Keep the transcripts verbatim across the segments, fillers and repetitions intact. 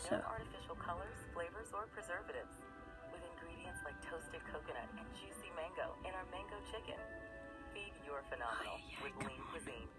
No artificial colors, flavors, or preservatives. With ingredients like toasted coconut and juicy mango in our mango chicken. Feed your phenomenal oh, yeah, with lean on. Cuisine.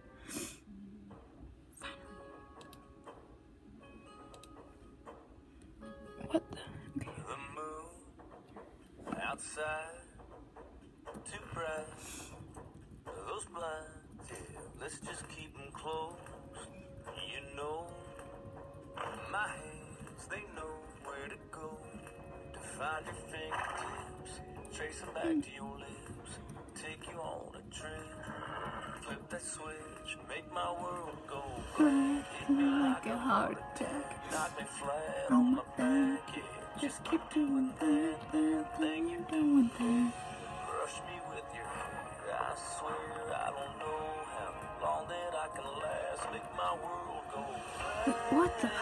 What the? Okay. The moon outside, too bright. Those blinds, yeah, let's just keep them closed. You know, my hands, they know where to go to find your fingertips, trace them back mm. to your lips, take you on a trip, flip that switch, make my world go black. Hit me like a heart attack, knock me flat on my back, yeah. Just keep doing that, that thing you're doing there. Brush me with your hair, I swear I don't know how long that I can last, make my world go black. Wait, what the?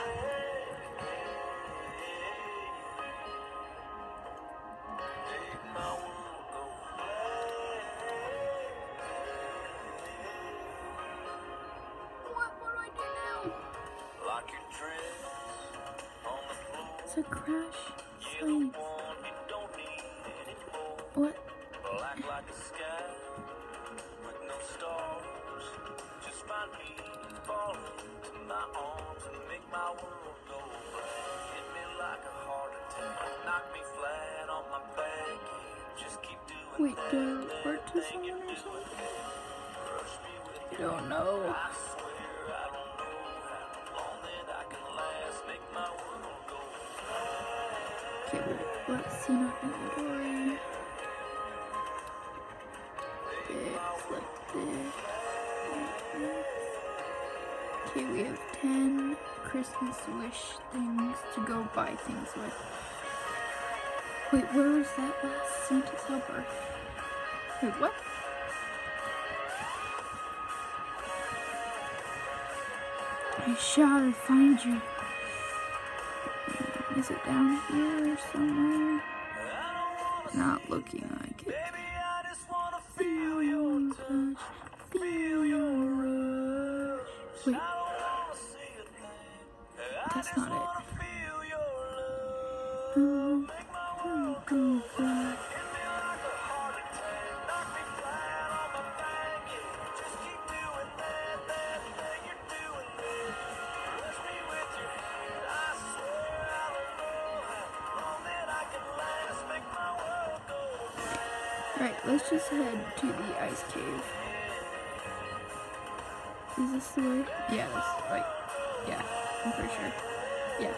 Make my world go black. What, what do I do now? Like your dress on the floor. It's a crash Yeah, slide. the one you don't need anymore. What? Black like a sky with no stars. Just find me and fall into my arms and make my world go black. Hit me like a heart attack, knock me flat on my back. Just keep doing Wait, that, do I report to that thing someone you or do. something? Brush me with I your don't know. I swear I don't know how long that I can last. Make my world go black. Okay, wait, let's see, not in the door. This, like this. Okay, we have ten Christmas wish things to go buy things with. Wait, where was that last Santa's helper? Wait, what? I shall find you. Is it down here somewhere? Not looking like it. Feel your touch, feel your rush. Wait, that's not it. Oh, oh, go back. Right, let's just head to the ice cave. Is this the way? Yeah, this, like, yeah, I'm pretty sure. Yeah.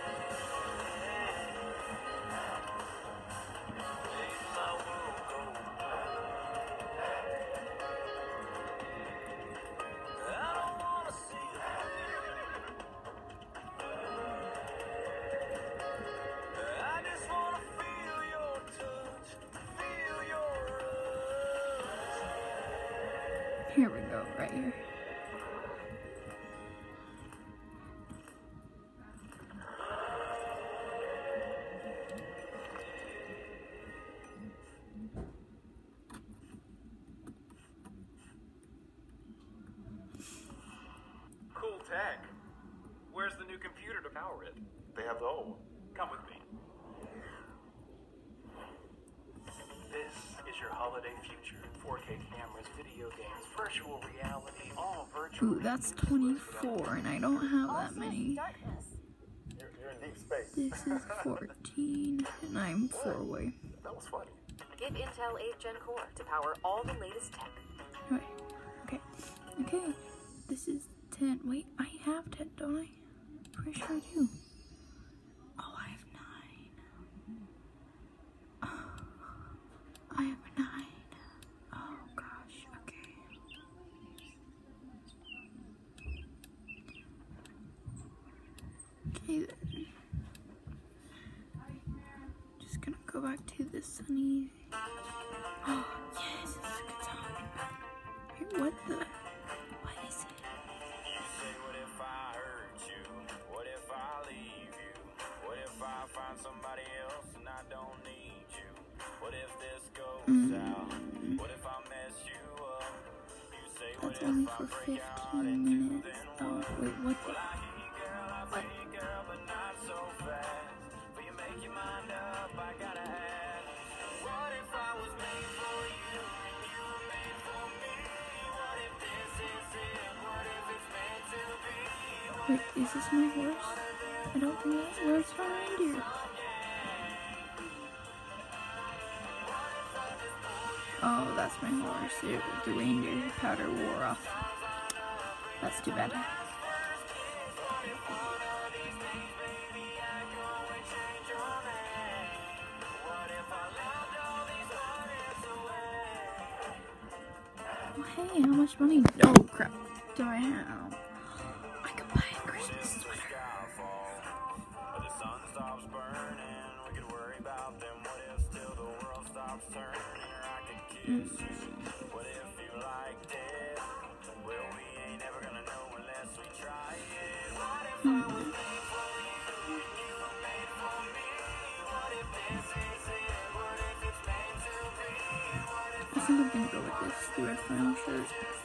Here we go, right here. Cool tech. Where's the new computer to power it? They have the old. Come with me. This is your holiday future. four K cameras, video games, virtual reality, all virtual. Ooh, that's twenty-four, and I don't have that many. You're, you're in deep space. This is fourteen, and I'm four away. That was funny. Give Intel eight Gen Core to power all the latest tech. Right. Okay. Okay. This is ten. Wait, I have ten, don't I? Pretty sure I do. Oh, I have nine. Oh, I have nine. Oh gosh. Okay. Okay then. Just gonna go back to the sunny. Oh yes, this is a good song. Wait, what the? What is it? You say, what if I hurt you? What if I leave you? What if I find somebody else and I don't need you? What if this goes Mm. out? What if I mess you up? You say, what That's if only I for break out fifteen into minutes. then Oh, what? wait, what the? Well, I hear you, girl, I What? see you, girl, but not so Wait, is this my horse? I don't think that's where it's from reindeer. Oh, that's my horse. It, the reindeer powder wore off. That's too bad. Oh, hey, how much money? Oh crap, do I have? I could buy a Christmas sweater. The sun stops burning. We could worry about them. What if still the world stops turning? I could kiss you. What if you liked it? Well, we ain't never gonna know unless we try it. What if I was made for you and you were made for me? What if this is it? What if it's meant to be? What if I think I'm gonna go with this, the red flannel shirt.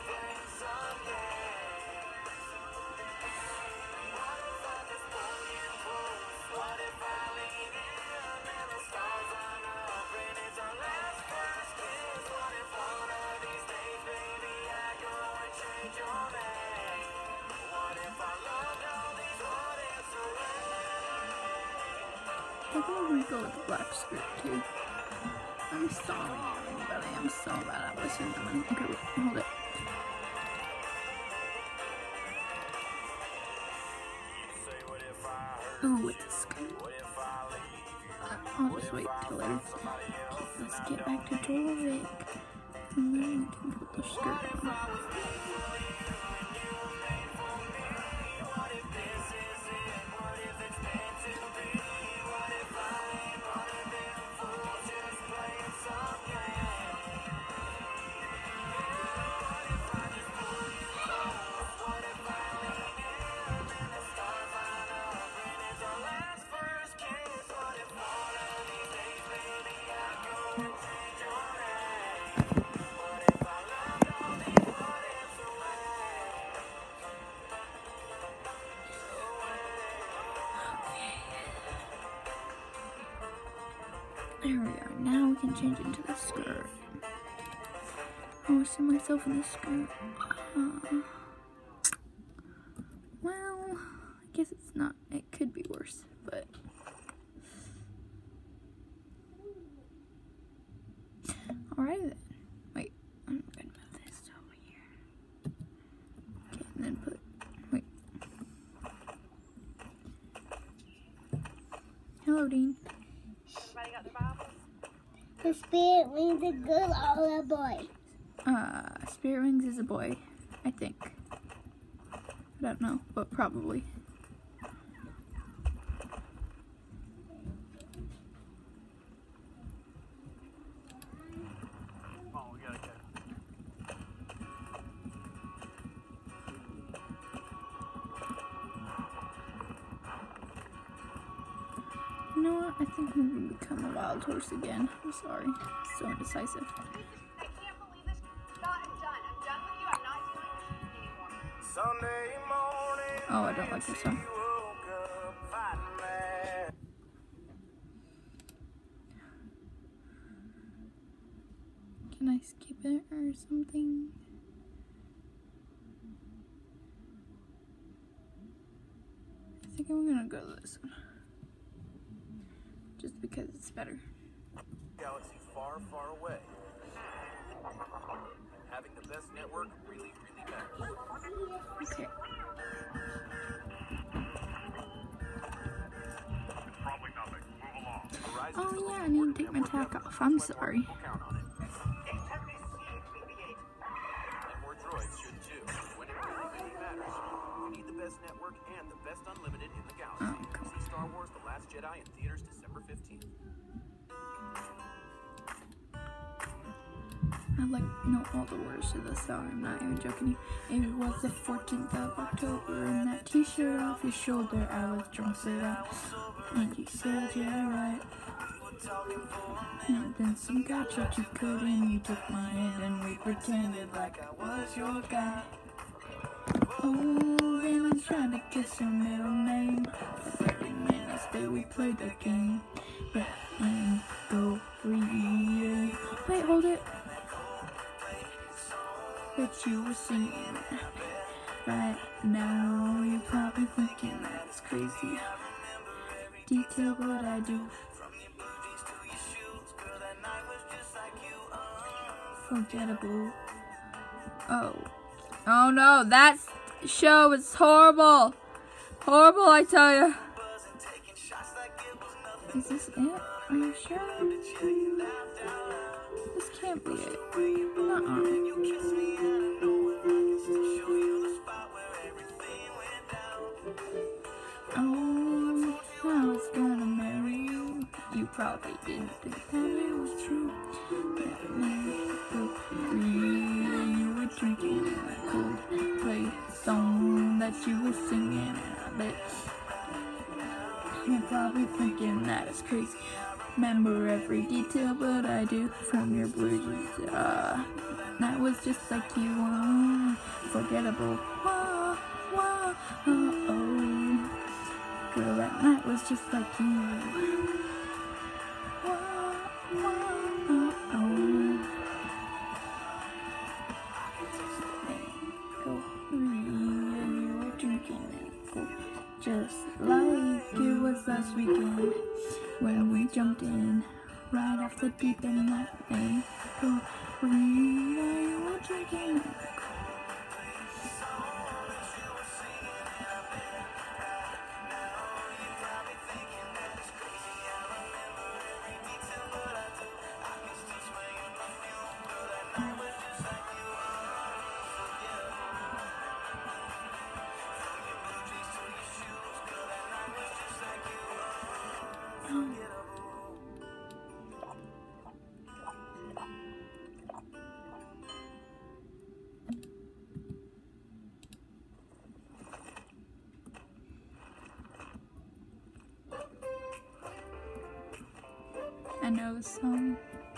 I think I'm gonna go with the black skirt too. I'm sorry, everybody. I'm so bad at listening to them. Okay, wait, hold it. Ooh, with the skirt. I'll just wait till later. Let's get back to Torvik. And then we can put the skirt on. There we are. Now we can change into the skirt. I want to see myself in the skirt. Uh, well, I guess it's not. It could be worse, but alright then. Wait, I'm gonna move this over here. Okay, and then put. Wait. Hello, Dean. The Spirit Wings a girl or a boy? Uh, Spirit Wings is a boy, I think. I don't know, but probably. Oh, we gotta get You know what? I think I'm gonna become a wild horse again. I'm sorry. It's so indecisive. I can't believe this. God, I'm done. I'm done with you. I'm not dealing with you anymore. Sunday morning. Oh, I don't like this song. You woke up fighting mad. Can I skip it or something? I think I'm gonna go to this one. Just because it's better. Galaxy far, far away. Having the best network really, really matters. Okay. probably nothing. Move along. Oh yeah, I need to take my tack off. I'm sorry. We'll count on it. And more droids should too. When it really, really matters. We need the best network and the best unlimited in the galaxy. Oh, come See Star Wars: The Last Jedi in theaters December fifteenth. I like know all the words to the song. I'm not even joking. It was the fourteenth of October, and that T-shirt off your shoulder. I was drunk, said out, and you said, "Yeah, right." And then some guy tried you could, and you took my hand, and we pretended like I was your guy. Oh, then I tried to guess your middle name. For thirty minutes, there we played the game. But and go read. Wait, hold it. That you were singing. Right now, you're probably thinking that's crazy. Detail what I do. Forgettable. Oh. Oh no, that show is horrible. Horrible, I tell you. Is this it? Are you sure? This can't be it. Nuh-uh. Oh, I was gonna marry you. You probably didn't think that it was true. That night, the real you were drinking and that cold play song that you were singing, and I bet you're probably thinking that is crazy. Remember every detail what I do from your blue jeans. Uh, that was just like you. Uh, forgettable. Whoa, whoa, oh, oh. Girl, that night was just like you. Whoa, whoa, oh, oh. Go free, and you were drinking and go just like it was last weekend when we jumped in right off the deep end that day. Go free, and you were drinking and go. I know the song.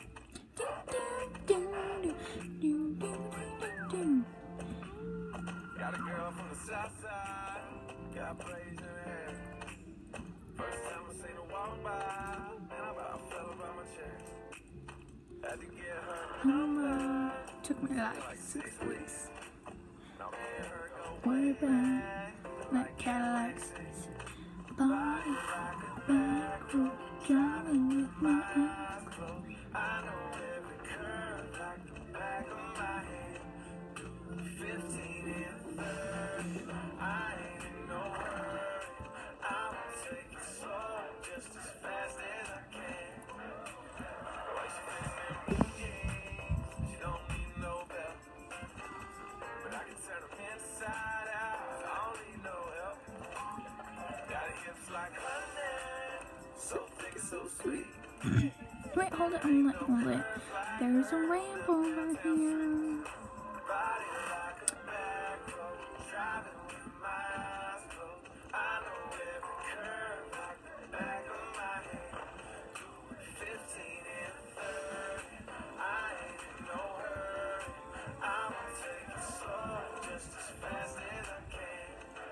Got a girl from the south side, got braids in her hair. First time I seen her walk by, and I about fell about my chair. Had to get her number. Took me like six weeks. Now me and her go Way back, like Cadillacs. Body back, driving with my eyes closed. I know every curve like the back of my hand. Fifteen and thirty, I ain't in no hurry. I will take it slow, just as fast as I can. Why she fitting in blue jeans? She don't need no belt, but I can turn them inside out. I don't need no help. Got hips like honey, so thick and so sweet. Wait, hold it, hold it, hold it. There's a ramp over here. Body like a back road, driving with my eyes closed. I know every curve like the back of my hand. Fifteen and thirty, I ain't in no hurry. I will take it slow, just as fast as I can.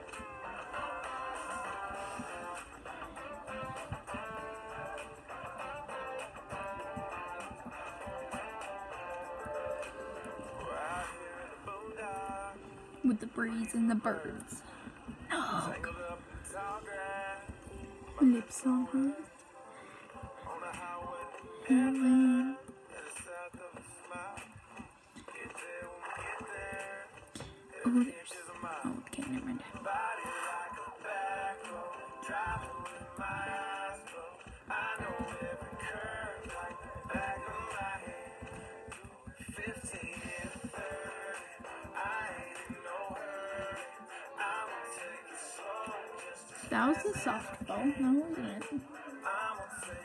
We're out here in the boondocks, With the breeze and the birds. No. tangled up in tall grass, Lips on her. on the highway. Heaven. Headed south of the smile. Get there when we get there. Oh, Every there's. inch is a mile. Oh, okay, never mind. Body like a back road, driving with my eyes closed. I know every curve like the back of my hand. Fifteen and thirty, I ain't in no hurry. I will take it slow, just as That was a softball, now wasn't it? I will take